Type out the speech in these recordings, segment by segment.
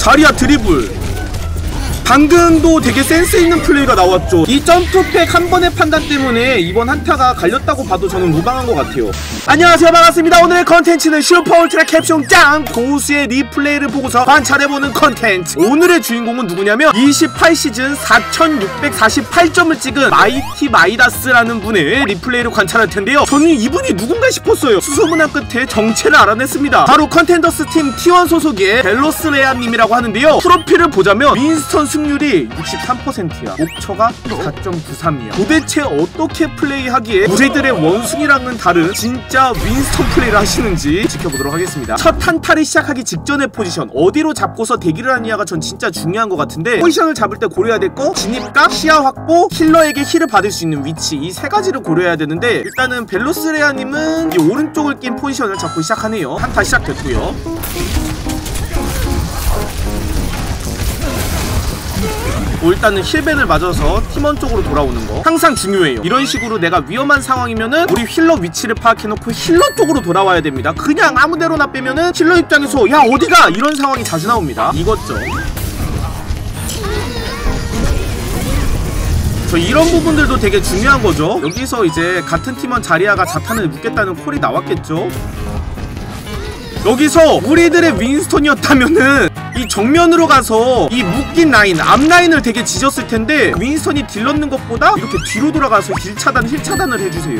자리야 드리블. 방금도 되게 센스있는 플레이가 나왔죠. 이 점프팩 한 번의 판단 때문에 이번 한타가 갈렸다고 봐도 저는 무방한 것 같아요. 안녕하세요, 반갑습니다. 오늘의 컨텐츠는 슈퍼 울트라 캡숑 짱 고수의 리플레이를 보고서 관찰해보는 컨텐츠. 오늘의 주인공은 누구냐면 28시즌 4648점을 찍은 마이티 마이다스라는 분의 리플레이를 관찰할 텐데요. 저는 이분이 누군가 싶었어요. 수소문한 끝에 정체를 알아냈습니다. 바로 컨텐더스 팀 T1 소속의 벨로스레아님이라고 하는데요. 프로필을 보자면 윈스턴 승률이 63%야. 목처가 4.93이야. 도대체 어떻게 플레이하기에 우리들의 원숭이랑은 다른 진짜 윈스턴 플레이를 하시는지 지켜보도록 하겠습니다. 첫 한타를 시작하기 직전의 포지션, 어디로 잡고서 대기를 하느냐가 전 진짜 중요한 것 같은데, 포지션을 잡을 때 고려해야 될 거 진입각, 시야 확보, 힐러에게 힐을 받을 수 있는 위치, 이 세 가지를 고려해야 되는데, 일단은 벨로스레아님은 이 오른쪽을 낀 포지션을 잡고 시작하네요. 한타 시작됐고요. 일단은 힐벤을 맞아서 팀원 쪽으로 돌아오는 거 항상 중요해요. 이런 식으로 내가 위험한 상황이면은 우리 힐러 위치를 파악해놓고 힐러 쪽으로 돌아와야 됩니다. 그냥 아무데로나 빼면은 힐러 입장에서 야 어디가? 이런 상황이 자주 나옵니다. 이것죠. 저 이런 부분들도 되게 중요한 거죠. 여기서 이제 같은 팀원 자리아가 자탄을 묶겠다는 콜이 나왔겠죠. 여기서 우리들의 윈스턴이었다면은 이 정면으로 가서 이 묶인 라인, 앞라인을 되게 지졌을 텐데, 윈스턴이 딜 넣는 것보다 이렇게 뒤로 돌아가서 힐 차단을 해주세요.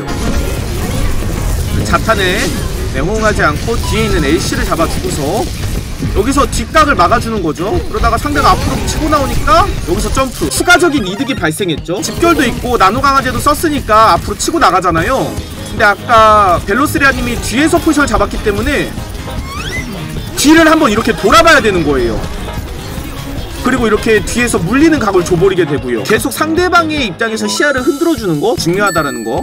자탄에 호응하지 않고 뒤에 있는 LC를 잡아주고서 여기서 뒷각을 막아주는 거죠. 그러다가 상대가 앞으로 치고 나오니까 여기서 점프, 추가적인 이득이 발생했죠. 집결도 있고 나노 강화제도 썼으니까 앞으로 치고 나가잖아요. 근데 아까 벨로스레아님이 뒤에서 포지션을 잡았기 때문에 뒤를 한번 이렇게 돌아봐야 되는 거예요. 그리고 이렇게 뒤에서 물리는 각을 줘버리게 되고요. 계속 상대방의 입장에서 시야를 흔들어주는 거 중요하다라는 거.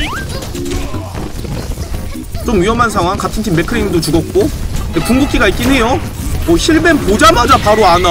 좀 위험한 상황. 같은 팀 맥크리님도 죽었고, 궁극기가 있긴 해요. 힐벤 보자마자 바로 안와.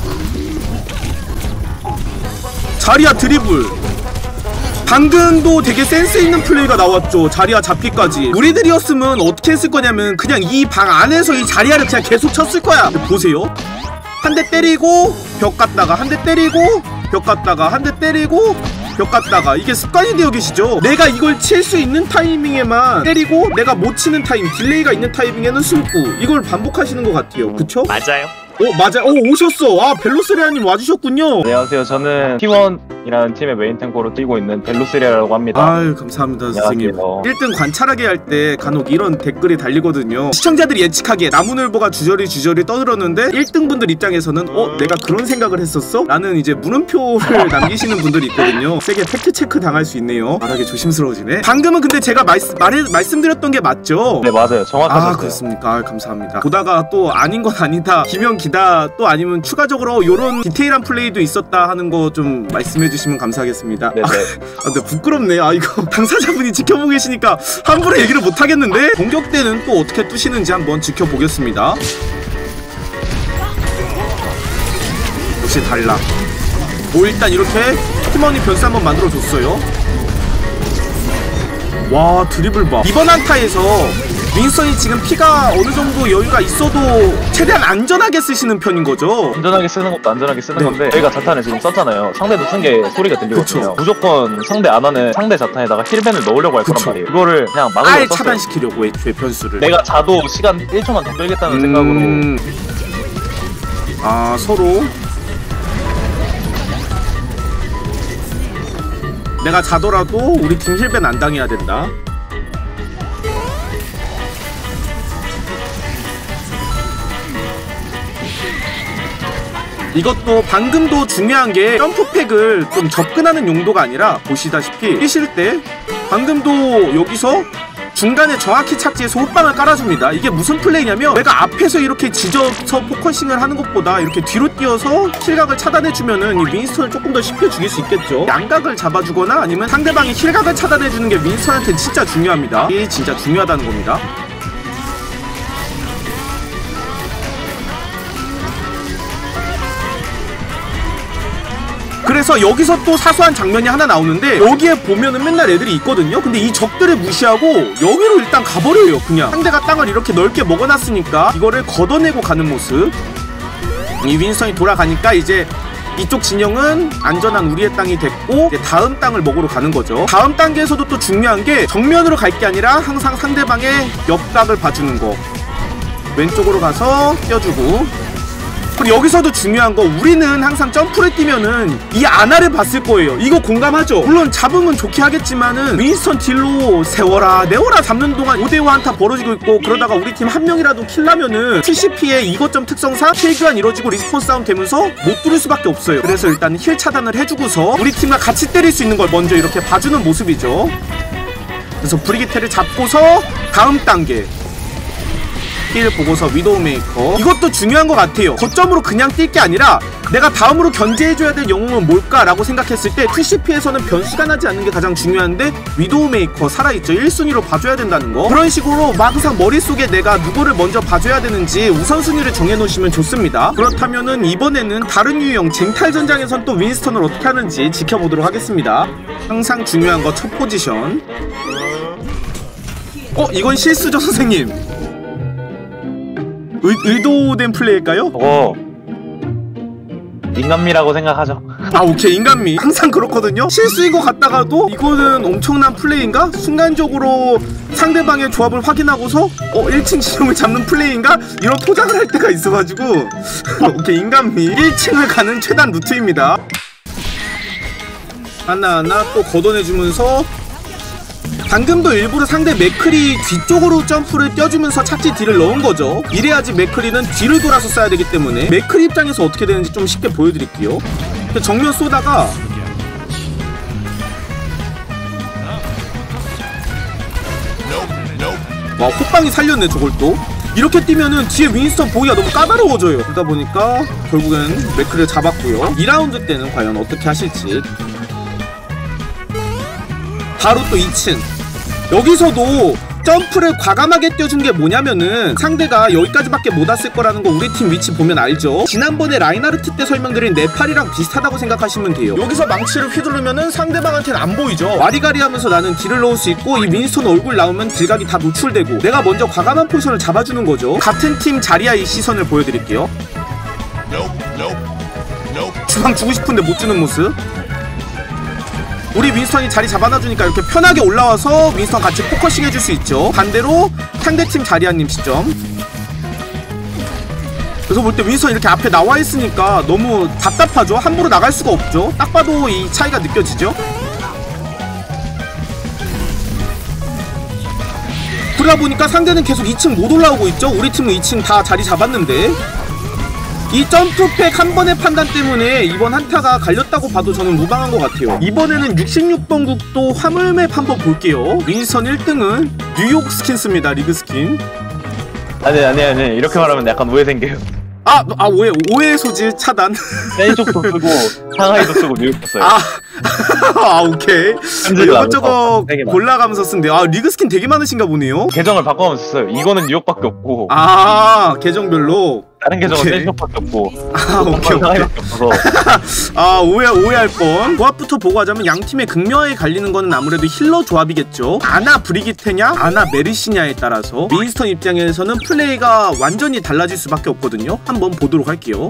자리야 드리블. 방금도 되게 센스있는 플레이가 나왔죠. 자리아 잡기까지. 우리들이었으면 어떻게 했을 거냐면 그냥 이 방 안에서 이 자리아를 그냥 계속 쳤을 거야. 보세요. 한 대 때리고 벽 갔다가, 한 대 때리고 벽 갔다가, 한 대 때리고 벽 갔다가. 이게 습관이 되어 계시죠. 내가 이걸 칠 수 있는 타이밍에만 때리고 내가 못 치는 타이밍, 딜레이가 있는 타이밍에는 숨고, 이걸 반복하시는 것 같아요. 그쵸? 맞아요. 맞아. 오셨어. 아, 벨로스레아님 와주셨군요. 안녕하세요. 저는 T1이라는 팀의 메인 탱커로 뛰고 있는 벨로스레아라고 합니다. 아유, 감사합니다, 선생님. 1등 관찰하게 할 때 간혹 이런 댓글이 달리거든요. 시청자들이 예측하기에 나무늘보가 주저리 떠들었는데 1등 분들 입장에서는 내가 그런 생각을 했었어? 라는 이제 물음표를 남기시는 분들이 있거든요. 세게 팩트체크 당할 수 있네요. 말하기 조심스러워지네. 방금은 근데 제가 말씀드렸던 게 맞죠? 네, 맞아요. 정확하셨어요. 아, 그렇습니까? 아, 감사합니다. 보다가 또 아닌 건 아니다, 기면 기다, 또 아니면 추가적으로 요런 디테일한 플레이도 있었다 하는 거 좀 말씀해주시면 감사하겠습니다. 네네. 근데 부끄럽네. 이거 당사자분이 지켜보고 계시니까 함부로 얘기를 못하겠는데? 공격 때는 또 어떻게 뚜시는지 한번 지켜보겠습니다. 역시 달라. 일단 이렇게 팀원이 변수 한번 만들어줬어요. 와, 드리블 봐. 이번 한타에서 윈스턴이 지금 피가 어느정도 여유가 있어도 최대한 안전하게 쓰시는 편인 거죠. 안전하게 쓰는 것도 안전하게 쓰는 건데, 저희가 자탄을 지금 썼잖아요. 상대도 쓴 게 소리가 들리거든요. 무조건 상대 안 하는 상대 자탄에다가 힐벤을 넣으려고 할 거란 말이에요. 그거를 그냥 막으려고 아예 썼어요. 차단시키려고 애초에 변수를. 내가 자도 시간 1초만 더 끌겠다는 생각으로. 아, 서로 내가 자더라도 우리 팀 힐벤 안 당해야 된다. 이것도 방금도 중요한 게 점프팩을 좀 접근하는 용도가 아니라, 보시다시피 뛰실 때 방금도 여기서 중간에 정확히 착지해서 호빵을 깔아줍니다. 이게 무슨 플레이냐면, 내가 앞에서 이렇게 지져서 포커싱을 하는 것보다 이렇게 뒤로 뛰어서 킬각을 차단해주면은 이 윈스턴을 조금 더 쉽게 죽일 수 있겠죠. 양각을 잡아주거나 아니면 상대방이 킬각을 차단해주는 게 윈스턴한테 진짜 중요합니다. 이게 진짜 중요하다는 겁니다. 그래서 여기서 또 사소한 장면이 하나 나오는데, 여기에 보면은 맨날 애들이 있거든요. 근데 이 적들을 무시하고 여기로 일단 가버려요. 그냥 상대가 땅을 이렇게 넓게 먹어놨으니까 이거를 걷어내고 가는 모습. 이 윈스턴이 돌아가니까 이제 이쪽 진영은 안전한 우리의 땅이 됐고 이제 다음 땅을 먹으러 가는 거죠. 다음 단계에서도 또 중요한 게 정면으로 갈 게 아니라 항상 상대방의 옆각을 봐주는 거. 왼쪽으로 가서 띄워주고. 그리고 여기서도 중요한 거, 우리는 항상 점프를 뛰면은 이 아나를 봤을 거예요. 이거 공감하죠? 물론 잡으면 좋게 하겠지만은 윈스턴 딜로 세워라 내워라 잡는 동안 5대5 한타 벌어지고 있고, 그러다가 우리 팀 한 명이라도 킬나면은 TCP의 이거점 특성상 킬 교환 이루어지고 리스폰 싸움 되면서 못 뚫을 수밖에 없어요. 그래서 일단 힐 차단을 해주고서 우리 팀과 같이 때릴 수 있는 걸 먼저 이렇게 봐주는 모습이죠. 그래서 브리기테를 잡고서 다음 단계 힐 보고서 위도우 메이커. 이것도 중요한 것 같아요. 거점으로 그냥 뛸 게 아니라 내가 다음으로 견제해줘야 될 영웅은 뭘까라고 생각했을 때 TCP에서는 변수가 나지 않는 게 가장 중요한데, 위도우 메이커 살아있죠. 1순위로 봐줘야 된다는 거. 그런 식으로 막상 머릿속에 내가 누구를 먼저 봐줘야 되는지 우선순위를 정해놓으시면 좋습니다. 그렇다면은 이번에는 다른 유형 쟁탈 전장에선 또 윈스턴을 어떻게 하는지 지켜보도록 하겠습니다. 항상 중요한 거 첫 포지션. 이건 실수죠 선생님. 의도된 플레이일까요? 인간미라고 생각하죠. 오케이, 인간미. 항상 그렇거든요. 실수인 것 같다가도 이거는 엄청난 플레이인가? 순간적으로 상대방의 조합을 확인하고서 1층 지점을 잡는 플레이인가? 이런 포장을 할 때가 있어가지고 오케이, 인간미. 1층을 가는 최단 루트입니다. 하나하나 또 걷어내주면서, 방금도 일부러 상대 맥크리 뒤쪽으로 점프를 띄워주면서 착지 딜을 넣은 거죠. 이래야지 맥크리는 뒤를 돌아서 쏴야 되기 때문에. 맥크리 입장에서 어떻게 되는지 좀 쉽게 보여드릴게요. 정면 쏘다가 와, 호빵이 살렸네 저걸 또. 이렇게 뛰면은 뒤에 윈스턴 보기가 너무 까다로워져요. 그러다 보니까 결국엔 맥크리를 잡았고요. 2라운드 때는 과연 어떻게 하실지. 바로 또 2층. 여기서도 점프를 과감하게 띄워준 게 뭐냐면은 상대가 여기까지밖에 못 왔을 거라는 거 우리 팀 위치 보면 알죠? 지난번에 라인하르트 때 설명드린 네팔이랑 비슷하다고 생각하시면 돼요. 여기서 망치를 휘두르면은 상대방한테는 안 보이죠? 와리가리 하면서 나는 딜을 넣을 수 있고, 이 윈스턴 얼굴 나오면 딜각이 다 노출되고, 내가 먼저 과감한 포지션을 잡아주는 거죠. 같은 팀 자리아의 시선을 보여드릴게요. 주방 주고 싶은데 못 주는 모습. 우리 윈스턴이 자리 잡아놔주니까 이렇게 편하게 올라와서 윈스턴 같이 포커싱 해줄 수 있죠. 반대로 상대팀 자리아님 시점. 그래서 볼 때 윈스턴 이렇게 앞에 나와 있으니까 너무 답답하죠. 함부로 나갈 수가 없죠. 딱 봐도 이 차이가 느껴지죠. 그러다 보니까 상대는 계속 2층 못 올라오고 있죠. 우리 팀은 2층 다 자리 잡았는데, 이 점프팩 한 번의 판단 때문에 이번 한타가 갈렸다고 봐도 저는 무방한 것 같아요. 이번에는 66번 국도 화물맵 한번 볼게요. 윈스턴 1등은 뉴욕 스킨 씁니다. 리그 스킨. 아니 이렇게 말하면 약간 오해 생겨요. 오해 소지 차단. 센쪽도 쓰고 상하이도 쓰고 뉴욕도 써요. 오케이. 이것저것 골라가면서 쓴대. 리그 스킨 되게 많으신가 보네요. 계정을 바꿔가면서 써요. 이거는 뉴욕밖에 없고, 계정별로 다른 계정은 센쪽밖에 없고, 오케이. 상하이밖에 없어서 오해할 뻔. 조합부터 보고 하자면 양 팀의 극명하게 갈리는 거는 아무래도 힐러 조합이겠죠. 아나 브리기테냐 아나 메르시냐에 따라서 윈스턴 입장에서는 플레이가 완전히 달라질 수밖에 없거든요. 한번 보도록 할게요.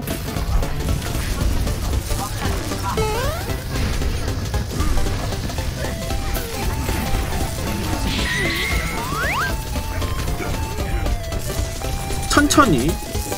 천천히.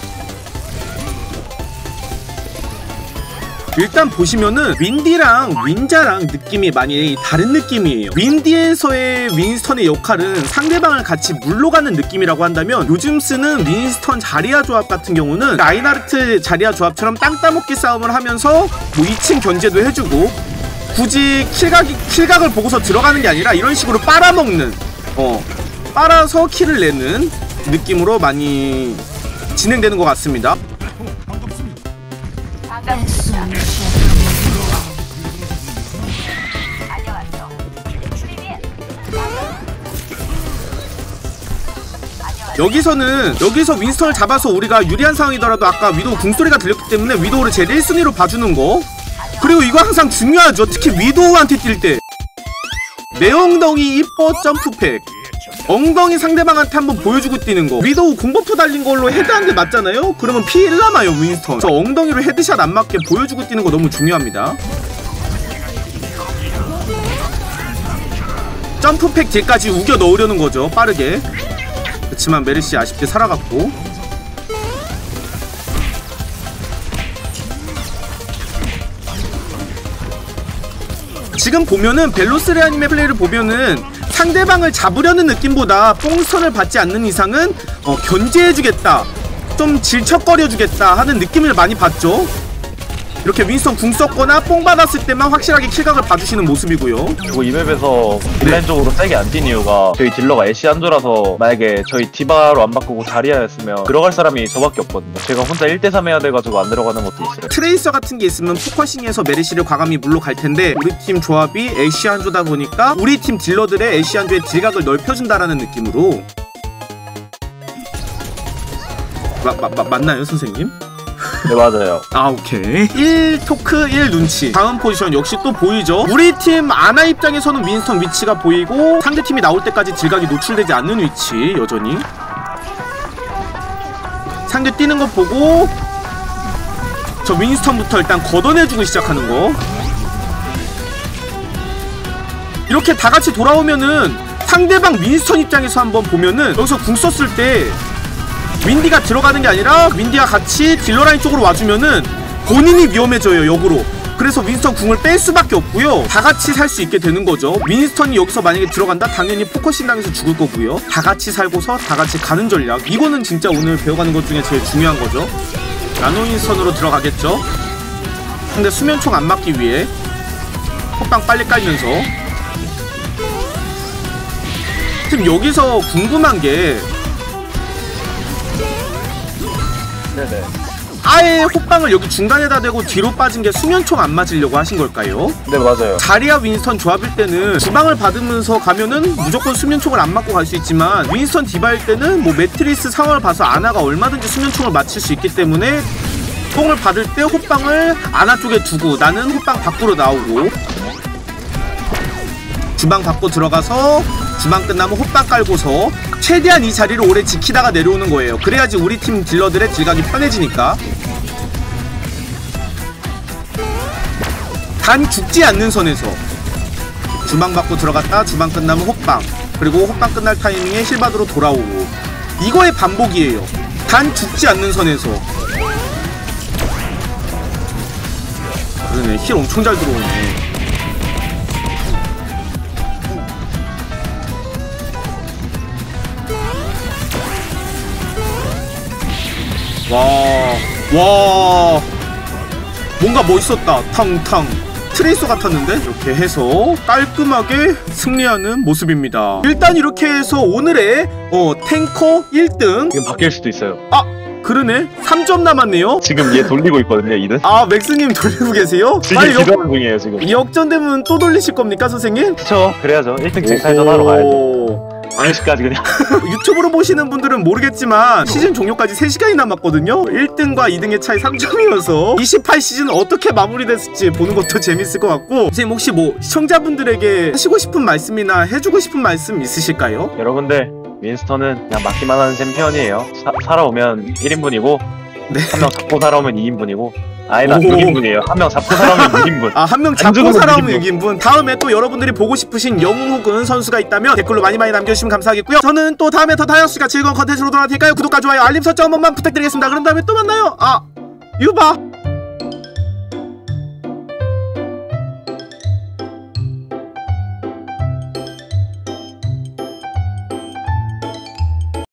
일단 보시면은 윈디랑 윈자랑 느낌이 많이 다른 느낌이에요. 윈디에서의 윈스턴의 역할은 상대방을 같이 물러가는 느낌이라고 한다면, 요즘 쓰는 윈스턴 자리아 조합 같은 경우는 라인하르트 자리아 조합처럼 땅 따먹기 싸움을 하면서 뭐 2층 견제도 해주고, 굳이 킬각을 보고서 들어가는 게 아니라 이런 식으로 빨아먹는, 빨아서 킬을 내는 느낌으로 많이 진행되는 것 같습니다. 여기서 윈스턴을 잡아서 우리가 유리한 상황이더라도 아까 위도우 궁소리가 들렸기 때문에 위도우를 제일 1순위로 봐주는 거. 그리고 이거 항상 중요하죠. 특히 위도우한테 뛸 때 내 엉덩이 이뻐 점프팩. 엉덩이 상대방한테 한번 보여주고 뛰는 거. 위도우 공버프 달린 걸로 헤드 한 대 맞잖아요? 그러면 피 1 남아요 윈스턴. 저 엉덩이로 헤드샷 안 맞게 보여주고 뛰는 거 너무 중요합니다. 점프팩 딜까지 우겨 넣으려는 거죠, 빠르게. 그렇지만 메르시 아쉽게 살아갔고. 지금 보면은 벨로스레아님의 플레이를 보면은 상대방을 잡으려는 느낌보다 뽕선을 받지 않는 이상은 견제해주겠다, 좀 질척거려주겠다 하는 느낌을 많이 받죠. 이렇게 윈스턴 궁 썼거나 뽕 받았을 때만 확실하게 킬각을 봐주시는 모습이고요. 그리고 이 맵에서 딜라인적으로 세게 안 뛴 이유가 저희 딜러가 애쉬 한조라서 만약에 저희 디바로 안 바꾸고 자리아였으면 들어갈 사람이 저밖에 없거든요. 제가 혼자 1대3 해야 돼가지고 안 들어가는 것도 있어요. 트레이서 같은 게 있으면 포커싱해서 메르시를 과감히 물러갈 텐데 우리 팀 조합이 애쉬 한조다 보니까 우리 팀 딜러들의 애쉬 한조의 딜각을 넓혀준다라는 느낌으로. 맞나요 선생님? 네 맞아요. 아 오케이. 1 토크 1 눈치. 다음 포지션 역시 또 보이죠. 우리 팀 아나 입장에서는 윈스턴 위치가 보이고 상대팀이 나올 때까지 딜각이 노출되지 않는 위치 여전히. 상대 뛰는 거 보고 저 윈스턴부터 일단 걷어내주고 시작하는 거. 이렇게 다같이 돌아오면은 상대방 윈스턴 입장에서 한번 보면은 여기서 궁 썼을 때 윈디가 들어가는 게 아니라 윈디가 같이 딜러라인 쪽으로 와주면은 본인이 위험해져요 역으로. 그래서 윈스턴 궁을 뺄 수밖에 없고요. 다같이 살 수 있게 되는 거죠. 윈스턴이 여기서 만약에 들어간다? 당연히 포커싱 당해서 죽을 거고요. 다같이 살고서 다같이 가는 전략, 이거는 진짜 오늘 배워가는 것 중에 제일 중요한 거죠. 나노 윈스턴으로 들어가겠죠. 근데 수면총 안 맞기 위해 콧방 빨리 깔면서. 지금 여기서 궁금한 게 네네. 아예 호빵을 여기 중간에다 대고 뒤로 빠진 게 수면총 안 맞으려고 하신 걸까요? 네 맞아요. 자리아 윈스턴 조합일 때는 주방을 받으면서 가면은 무조건 수면총을 안 맞고 갈 수 있지만 윈스턴 디바일 때는 뭐 매트리스 상황을 봐서 아나가 얼마든지 수면총을 맞출 수 있기 때문에 뽕을 받을 때 호빵을 아나 쪽에 두고 나는 호빵 밖으로 나오고 주방 받고 들어가서 주방 끝나면 호빵 깔고서 최대한 이 자리를 오래 지키다가 내려오는 거예요. 그래야지 우리 팀 딜러들의 딜각이 편해지니까. 단 죽지 않는 선에서 주방 받고 들어갔다 주방 끝나면 호빵, 그리고 호빵 끝날 타이밍에 힐받으로 돌아오고, 이거의 반복이에요. 단 죽지 않는 선에서. 그러네, 힐 엄청 잘 들어오네. 와 뭔가 멋있었다. 탕탕 트레이서 같았는데? 이렇게 해서 깔끔하게 승리하는 모습입니다. 일단 이렇게 해서 오늘의 탱커 1등. 지금 바뀔 수도 있어요. 아 그러네, 3점 남았네요. 지금 얘 돌리고 있거든요 2등. 아 맥스님 돌리고 계세요? 지금 기다리는 중이에요 지금. 역전되면 또 돌리실 겁니까 선생님? 그쵸, 그래야죠. 1등 쟁탈전 하러 가야죠. 10시까지 그냥. 유튜브로 보시는 분들은 모르겠지만 시즌 종료까지 3시간이 남았거든요. 1등과 2등의 차이 3점이어서 28시즌 어떻게 마무리됐을지 보는 것도 재밌을 것 같고, 선생님 혹시 뭐 시청자분들에게 하시고 싶은 말씀이나 해주고 싶은 말씀 있으실까요? 여러분들 윈스턴은 그냥 맞기만 하는 챔피언이에요. 살아오면 1인분이고 네. 한 명 잡고 살아오면 2인분이고 아니다 6인분이에요. 한 명 잡고 살아오면 6인분. 아, 한 명 잡고 살아오면 6인분. 다음에 또 여러분들이 보고 싶으신 영웅 혹은 선수가 있다면 댓글로 많이 남겨주시면 감사하겠고요. 저는 또 다음에 더 다이어스가 즐거운 컨텐츠로 돌아올 테니까요. 구독과 좋아요 알림 설정 한 번만 부탁드리겠습니다. 그럼 다음에 또 만나요. 아 유바.